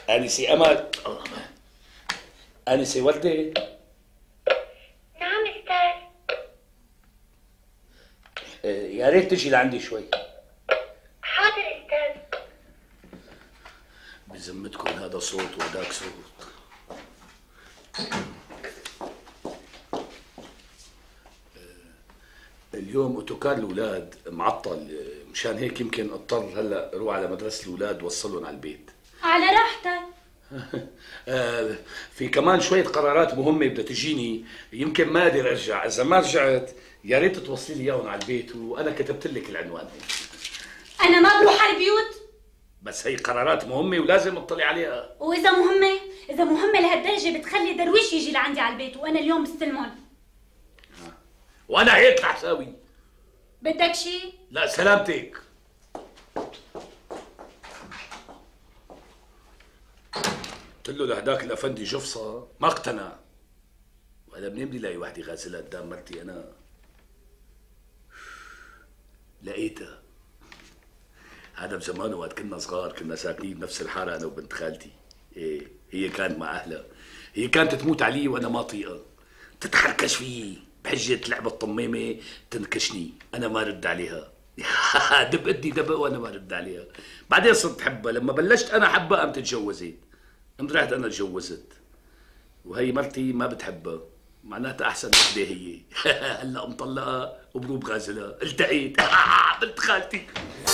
آنسة أمل. الله ما آنسة وردة. نعم أستاذ. يا ريت تجي لعندي شوي. حاضر أستاذ. بذمتكم هذا صوت وهداك صوت. اليوم اوتوكار الاولاد معطل، مشان هيك يمكن اضطر هلا اروح على مدرسه الاولاد وصلهم على البيت. على راحتك. في كمان شويه قرارات مهمه بدها تجيني، يمكن ما اقدر ارجع. اذا ما رجعت يا ريت توصلي لي اياهم على البيت، وانا كتبت لك العنوان. انا ما بروح على البيوت، بس هي قرارات مهمه ولازم اطلع عليها. واذا مهمه لهالدرجه بتخلي درويش يجي لعندي على البيت وانا اليوم بستلمهم. وانا هيك رح ساوي. بدك شيء؟ لا سلامتك. قلت له لهداك الافندي جفصه ما اقتنع، وهلا منين بدي الاقي وحده غازلها قدام مرتي انا؟ لقيتها. هذا بزمان وقت كنا صغار كنا ساكنين بنفس الحاره انا وبنت خالتي. ايه هي كانت مع اهلها، هي كانت تموت علي وانا ما طيقها، تتحركش فيي بحجه لعبه طميمه تنكشني، انا ما رد عليها. دب ادي دبق وانا ما رد عليها. بعدين صرت حبها، لما بلشت انا حبها قامت تجوزت، قمت رحت انا تجوزت، وهي مرتي ما بتحبها، معناتها احسن وحده هي. هلا مطلقه وبروب غازلها، التقيت. بنت خالتي.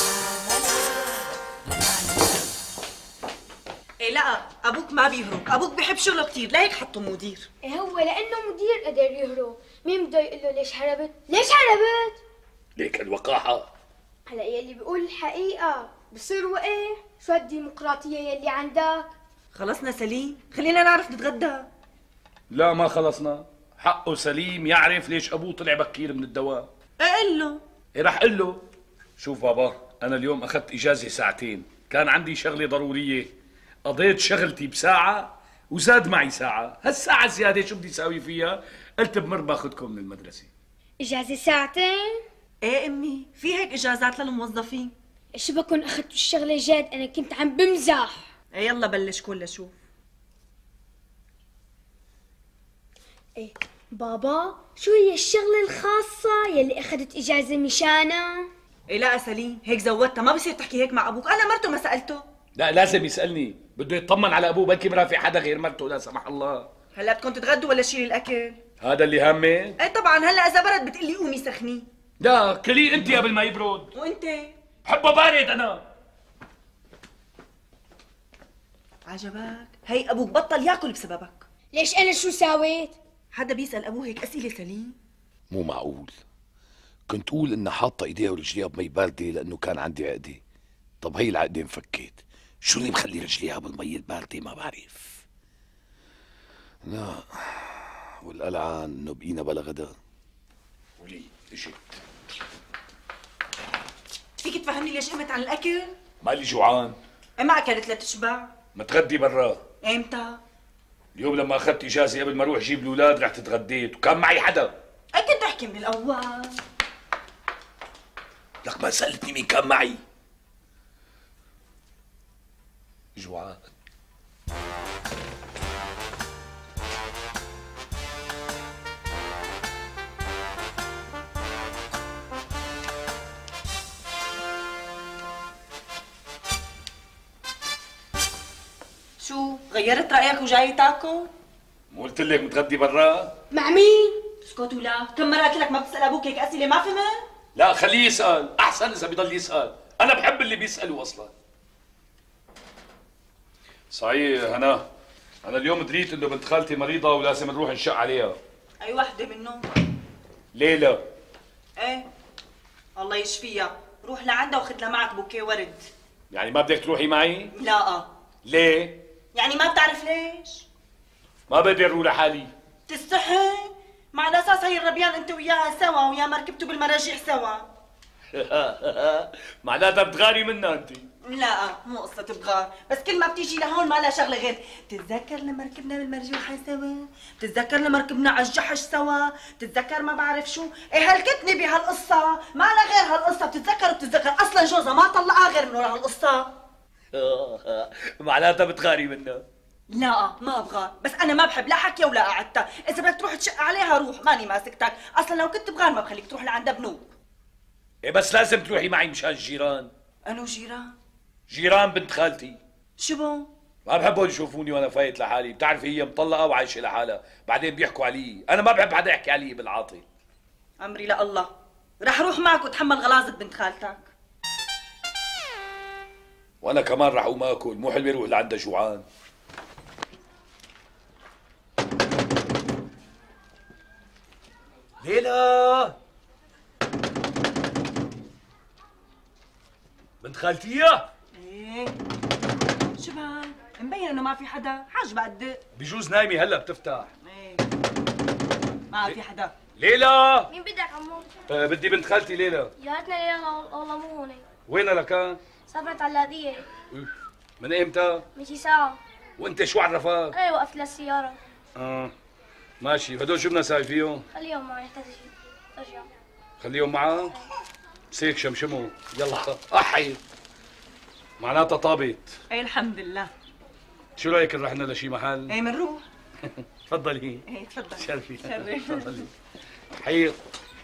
ايه لا، ابوك ما بيهرب، ابوك بيحب شغله كثير، لهيك حطه مدير. إيه هو لأنه مدير قدر يهرب، مين بده يقول له ليش هربت؟ ليش هربت؟ ليك الوقاحه. هلا يلي بيقول الحقيقة بصير وقع، شو الديمقراطية يلي عندك؟ خلصنا سليم، خلينا نعرف نتغدى. لا ما خلصنا، حقه سليم يعرف ليش ابوه طلع بكير من الدوام. اقول له. إيه رح اقول له. شوف بابا، انا اليوم اخذت اجازه ساعتين، كان عندي شغله ضروريه، قضيت شغلتي بساعه وزاد معي ساعه، هالساعه زياده شو بدي اساوي فيها؟ قلت بمر باخذكم من المدرسه. إجازة ساعتين؟ ايه امي، في هيك اجازات للموظفين. شو بكون أخذتوا الشغلة جاد؟ أنا كنت عم بمزح. ايه يلا بلش كل شوف. إيه بابا، شو هي الشغلة الخاصة يلي أخذت إجازة مشانها؟ ايه لا سليم، هيك زودتها، ما بصير تحكي هيك مع ابوك، انا مرته ما سالته. لا لازم يسالني، بده يطمن على ابوه، بلكي مرافق حدا غير مرته لا سمح الله. هلا بدكم تتغدوا ولا شيلي الاكل؟ هذا اللي هامك؟ ايه طبعا، هلا اذا برد بتقلي قومي سخني. لا كلي انت قبل ما يبرد. وانت؟ بحبه بارد انا. عجبك؟ هي ابوك بطل ياكل بسببك. ليش أنا شو ساويت؟ حدا بيسال ابوه هيك اسئله سليم؟ مو معقول، كنت قول انها حاطه ايديها ورجليها بمي بارده لانه كان عندي عقده. طب هي العقده انفكت، شو اللي مخلي رجليها بالمي البارده ما بعرف. لا والقلعان انه بقينا بلا غدا. ولي اجت. فيك تفهمني ليش قمت عن الاكل؟ مالي جوعان. ايه ما اكلت لتشبع؟ متغدي برا. امتى؟ اليوم لما اخذت اجازه قبل ما اروح اجيب الاولاد رحت اتغديت وكان معي حدا. ايه كنت تحكي من الاول. لك ما سالتني مين كان معي. جوعان. شو غيرت رايك وجاي تاكل؟ مو قلت لك متغدي برا؟ مع مين؟ اسكت ولا كم مره قلت لك ما بتسال ابوك هيك اسئله ما فهمت؟ لا خليه يسال، احسن اذا بيضل يسال، انا بحب اللي بيسالوا اصلا. صحيح هنا، انا اليوم دريت انه بنت خالتي مريضه ولازم نروح نشق عليها. اي وحده منهم؟ ليلى. ايه الله يشفيها، روح لعندها وخذ لها معك بوكيه ورد. يعني ما بدك تروحي معي؟ لا. ليه؟ يعني ما بتعرف ليش؟ ما بقدر اروح لحالي. تستحي؟ مع الاساس هي الربيان انت وياها سوا، ويا ما ركبتوا بالمراجيح سوا. معناتها بتغاري منها انت. لا مو قصة بغار، بس كل ما بتيجي لهون ما لها شغلة غير بتتذكر لما ركبنا بالمرجوحة سوا، بتتذكر لما ركبنا على الجحش سوا، بتتذكر ما بعرف شو، ايه هلكتني بهالقصة، ما لها غير هالقصة، بتتذكر اصلا جوزها ما طلقها غير من ورا هالقصة. معناتها بتغاري منها. لا ما ابغى، بس انا ما بحب لا حكي ولا قعدتها، اذا بدك تروح تشق عليها روح، ماني ماسكتك، اصلا لو كنت بغار ما بخليك تروح لعند بنوب. إيه بس لازم تروحي معي مشان الجيران. انو جيران؟ جيران بنت خالتي. شو بون؟ ما بحبهم يشوفوني وانا فايت لحالي، بتعرفي هي مطلقه وعايشه لحالها، بعدين بيحكوا علي، انا ما بحب حدا يحكي علي بالعاطل. امري لا الله، رح اروح معك وتحمل غلاظة بنت خالتك. وانا كمان رح اقوم اكل، مو حلو يروح لعندها جوعان. ليلى بنت خالتيها؟ ايه شو بهال؟ مبين انه ما في حدا، حاجبة قد بجوز نايمه هلا بتفتح. ايه ما في حدا. ليلى مين بدك عمو؟ بدي بنت خالتي ليلى. جاتنا ليلى والله مو هون. وينها لكان؟ سافرت على اللاذقية. من امتى؟ من شي ساعة. وانت شو عرفك؟ ايه وقفت للسيارة. ماشي، هدول شو بدنا نساوي فيهم؟ خليهم معي حتى تجي. ترجع. خليهم معك؟ سيك شمشموا، يلا احي. معناتها طابت. ايه الحمد لله. شو رايك نروح لشي محل؟ ايه منروح. تفضلي. ايه تفضل. شرفي. شرف. تفضلي. حيط.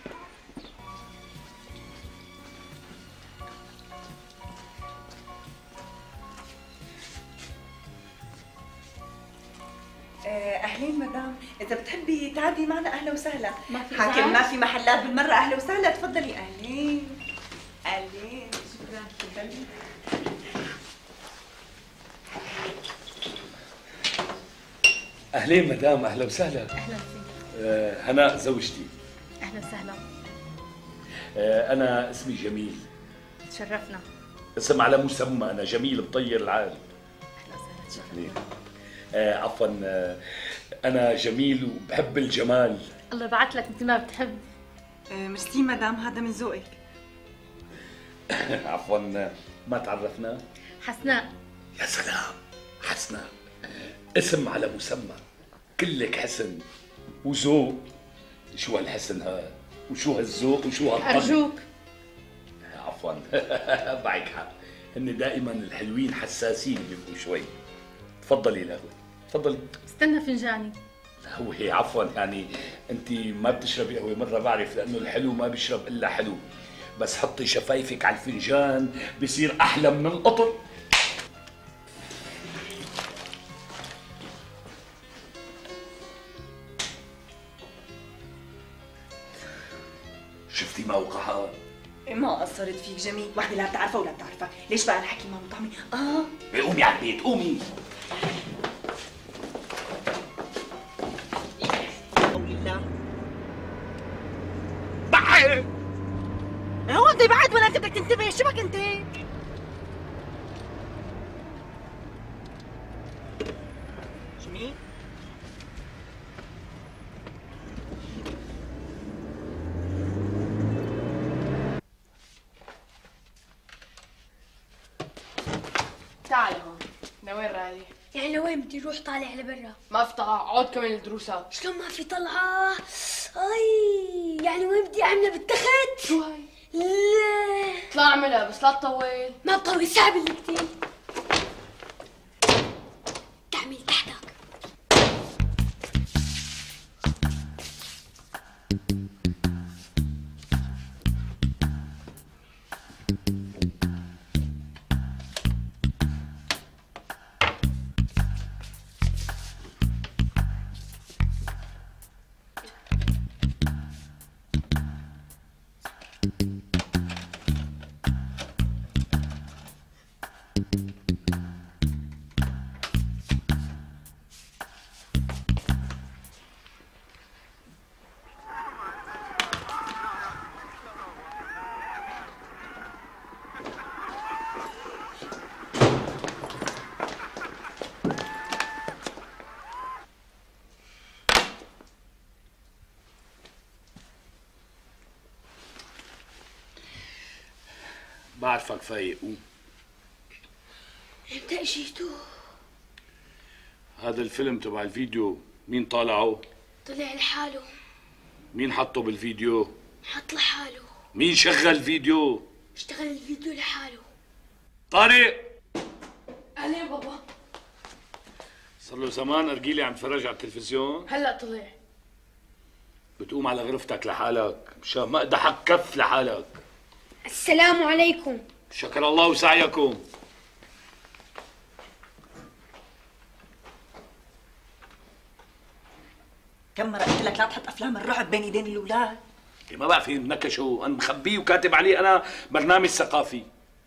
اهلين مدام، اذا بتحبي تعدي معنا اهلا وسهلا. ما في حاكم إزعاج؟ ما في محلات بالمره، اهلا وسهلا، تفضلي. اهلين اهلين، شكرا تفضلي. اهلين مدام، اهلا وسهلا. اهلا فيك. هناء زوجتي. اهلا وسهلا. انا اسمي جميل. تشرفنا. اسم على مسمى، انا جميل بطير العالم. اهلا وسهلا تشرفنا. عفوا، انا جميل وبحب الجمال. الله يبعث لك مثل ما بتحب. ميرسي مدام، هذا من ذوقك. عفوا، ما تعرفنا؟ حسناء. يا سلام، حسناء اسم على مسمى، كلك حسن وذوق. شو هالحسن هذا وشو هالذوق وشو هالطن؟ ارجوك. عفوا معك حق، هن دائما الحلوين حساسين بيبقوا شوي. تفضلي القهوة، تفضلي. استنى فنجاني. هو عفوا يعني انت ما بتشربي قهوه مره بعرف، لانه الحلو ما بيشرب الا حلو، بس حطي شفايفك على الفنجان بصير احلى من القطر. شفتي موقعها؟ ما قصرت فيك جميل، وحده لا بتعرفها ولا بتعرفها، ليش بقى الحكي ما مطعمي؟ قومي على البيت، قومي. هو بدي بعد ولا انت بدك تنتبه؟ شو بك انت؟ جميل تعال هون. لوين رايح؟ يعني لوين بدي اروح طالع لبرا؟ ما في طلعة، عود كمان الدروسات. شلون ما في طلعة؟ اي يعني وين بدي اعملها بالتخت؟ شو هاي؟ لا اطلع اعملها بس لا تطول. ما بطول، صعب اللي كتير. تعمل تحتك. بعرفك فايق، قوم. امتى اجيتوا؟ هذا الفيلم تبع الفيديو مين طالعه؟ طلع لحاله. مين حطه بالفيديو؟ حط لحاله. مين شغل الفيديو؟ اشتغل الفيديو لحاله. طارق صار له زمان ارجيلي عم تفرج على التلفزيون. هلا طلع. بتقوم على غرفتك لحالك مشان ما اقدحك كف لحالك. السلام عليكم. شكر الله وسعيكم. كم مرة قلت لك لا تحط افلام الرعب بين ايدين الاولاد؟ ما بقى في نكشوا، انا مخبيه وكاتب عليه انا برنامج ثقافي.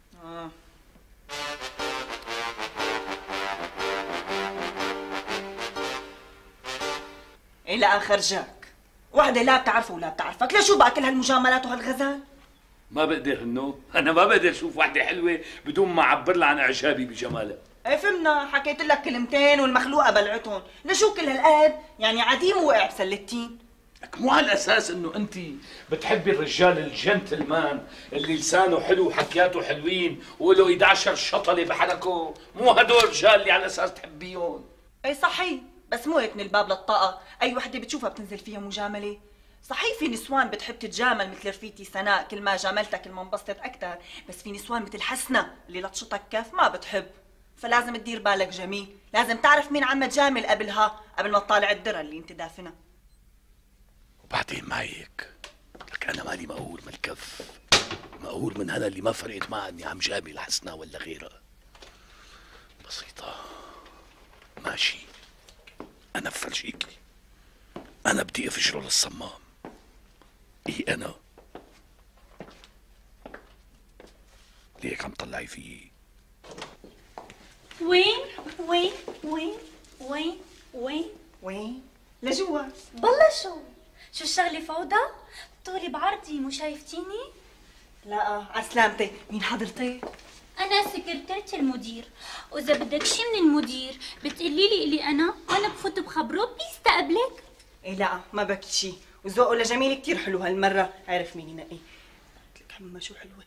ايه لا خرجاك، وحدة لا بتعرفه ولا بتعرفك، لشو بقى كل هالمجاملات وهالغزال؟ ما بقدر هنو، انا ما بقدر اشوف وحده حلوه بدون ما اعبر لها عن اعجابي بجمالها. ايه فهمنا، حكيت لك كلمتين والمخلوقة بلعتهم، لشو كل هالقد؟ يعني عديم وقع بسلتين. لك مو على الاساس انه انت بتحبي الرجال الجنتلمان اللي لسانه حلو وحكياته حلوين وله 11 شطله بحلقه، مو هدول الرجال اللي على اساس تحبيهم. ايه صحيح، بس مو هيك من الباب للطاقة، أي وحدة بتشوفها بتنزل فيها مجاملة. صحيح في نسوان بتحب تتجامل مثل رفيقتي سناء، كل ما جاملتها كل ما انبسطت أكثر، بس في نسوان مثل حسنة اللي لطشتك كف ما بتحب، فلازم تدير بالك جميل، لازم تعرف مين عم تجامل قبلها قبل ما تطالع الدرة اللي انت دافنها. وبعدين ما هيك، لك انا مالي مقهور من الكف، مقهور من هنا اللي ما فرقت معها اني عم جامل حسنة ولا غيرها. بسيطة، ماشي، انا بفرجيكي، انا بدي افجره للصمام. ايه انا ليك عم طلعي فيي؟ وين وين وين وين وين وين؟ لجوا. بالله شو الشغلة فوضى؟ طولي بعرضي مو شايفتيني؟ لا عسلامتي، مين حضرتك؟ أنا سكرتيرة المدير، وإذا بدك شي من المدير بتقولي لي إلي أنا وأنا بفوت بخبره بيستقبلك. ايه لا ما بكي شي، وذوقه لجميل كتير حلو هالمرة، عرف مين ينقي. قلت لك حمى شو حلوة.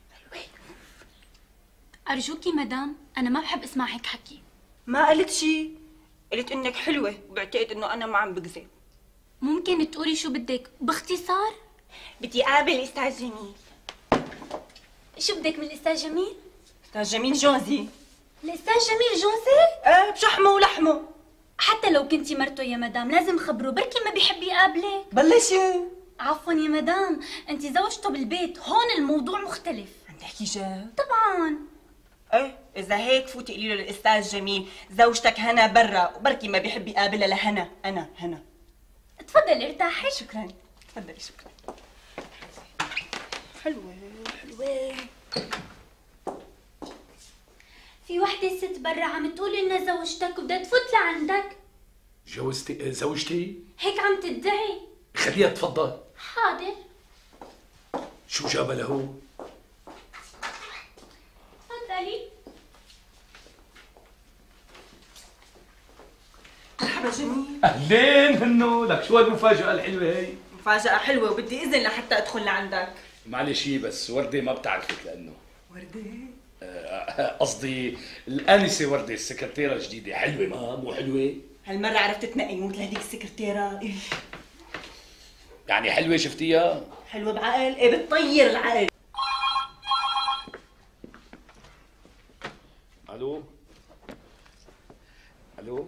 أرجوكي مدام، أنا ما بحب أسمع هيك حكي. ما قلت شي، قلت انك حلوة وبعتقد انه انا ما عم بكذب. ممكن تقولي شو بدك باختصار؟ بدي قابل استاذ جميل. شو بدك من الأستاذ جميل؟ استاذ جميل جوزي. الأستاذ جميل جوزي؟ ايه بشحمه ولحمه. حتى لو كنتي مرته يا مدام لازم خبره، بركي ما بيحب يقابلك. بلشوا. عفوا يا مدام، انت زوجته بالبيت، هون الموضوع مختلف. عم تحكي جد؟ طبعا. ايه اذا هيك فوتي قولي له للاستاذ جميل زوجتك هنا برا وبركي ما بيحب يقابلها لهنا، انا هنا. تفضلي ارتاحي. شكرا، تفضلي شكرا. حلوة حلوة. في وحدة ست برا عم تقول انها زوجتك وبدها تفوت لعندك. زوجتي؟ هيك عم تدعي. خليها تفضل. حاضر. شو جابها له؟ تفضلي. مرحبا جميل. اهلين هنو، لك شو هالمفاجأة الحلوة هي؟ مفاجأة حلوة وبدي إذن لحتى أدخل لعندك. معلش بس وردة ما بتعرفك لأنه وردة؟ قصدي الآنسة وردة السكرتيرة الجديدة، حلوة ما مو حلوة؟ هالمرة عرفت تنقي مو مثل هذيك السكرتيرة. يعني حلوة شفتيها؟ حلوة بعقل؟ إيه بتطير العقل. ألو؟ ألو؟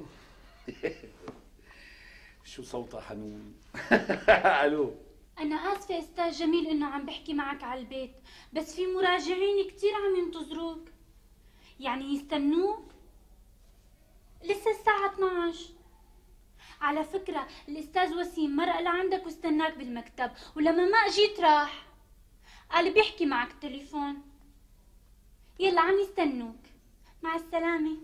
شو صوتها حنون؟ ألو؟ أنا آسفة أستاذ جميل إنه عم بحكي معك على البيت، بس في مراجعين كتير عم ينتظروك. يعني يستنوك؟ لسه الساعة 12. على فكرة الأستاذ وسيم مرق لعندك واستناك بالمكتب، ولما ما أجيت راح قال بيحكي معك التليفون. يلا عم يستنوك، مع السلامة.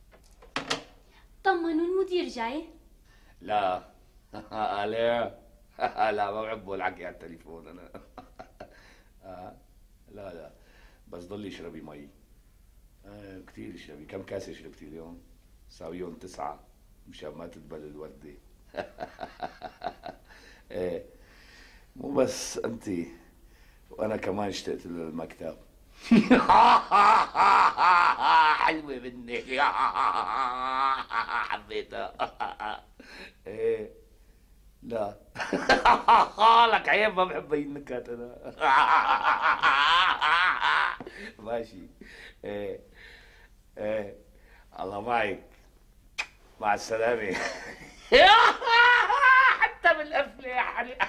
طمنوا المدير جاي. لا لا لا ما بحبه الحكي على التليفون انا. لا بس ضلي اشربي مي. كثير اشربي. كم كاسه شربتي اليوم؟ ساويهم 9 مشان ما تدبل الوردة. ايه مو بس انت، وانا كمان اشتقت للمكتب. حلوة منك. حبيتها. ايه لا لك عيب ما بحب هي النكات انا. ماشي. ايه الله معك. مع السلامة. حتى بالقفلة يا حريق.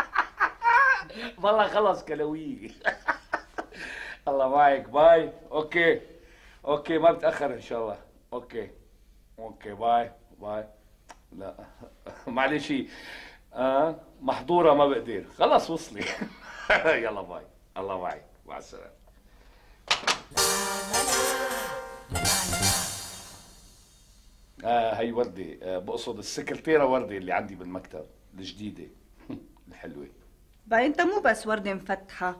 والله خلص كلاوي. الله معك. باي. اوكي اوكي ما بتأخر ان شاء الله. اوكي اوكي باي باي. لا معلش محظورة ما بقدر. خلص وصلي. يلا باي. الله معك. مع السلامة. هي وردة. بقصد السكرتيرة وردة اللي عندي بالمكتب الجديدة. الحلوة. بقى انت مو بس وردة مفتحة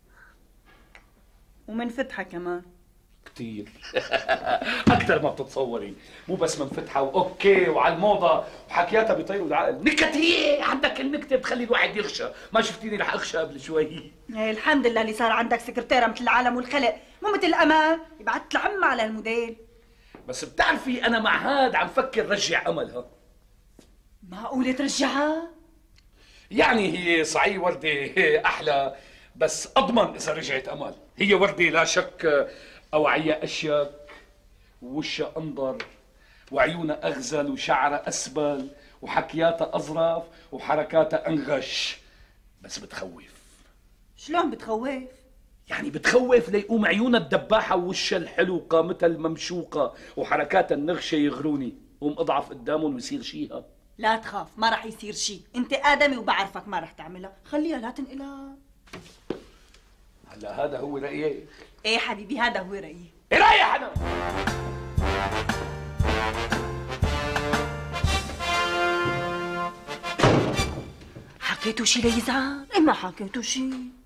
ومنفتحة كمان كتير. أكثر ما بتتصوري. مو بس منفتحة وأوكي وعلى الموضة وحكياتها بيطيروا العقل. نكتية. عندك النكتة بتخلي الواحد يغشى. ما شفتيني رح أغشى قبل شوي. ايه الحمد لله اللي صار عندك سكرتيرة مثل العالم والخلق، مو مثل الأمان يبعت العم على الموديل. بس بتعرفي أنا مع هاد عم فكر رجع أملها. معقولة ترجعها؟ يعني هي صحيح وردة أحلى، بس أضمن إذا رجعت أمل. هي وردة لا شك أوعية أشيك، ووشها أنظر، وعيونها أغزل، وشعرها أسبل، وحكياتها أظرف، وحركاتها أنغش. بس بتخوف. شلون بتخوف؟ يعني بتخوف ليقوم عيونها الدباحة ووشها الحلو وقامتها الممشوقة وحركاتها النغشة يغروني، قوم أضعف قدامهم ويصير شيها. لا تخاف ما رح يصير شيء، انت آدمي وبعرفك ما رح تعملها، خليها لا تنقلها. هلا هذا هو رأيك؟ ايه حبيبي هذا هو رأيي. ايه رأيي أنا؟ حكيتوا شي ليزعل؟ إيه ما حكيتوا شي.